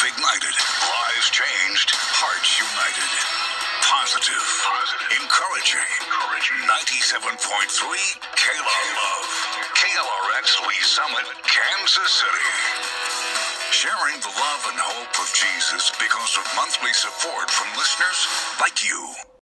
ignited. Lives changed. Hearts united. Positive. Encouraging. 97.3 K-Love. KLRX Lee Summit, Kansas City. Sharing the love and hope of Jesus because of monthly support from listeners like you.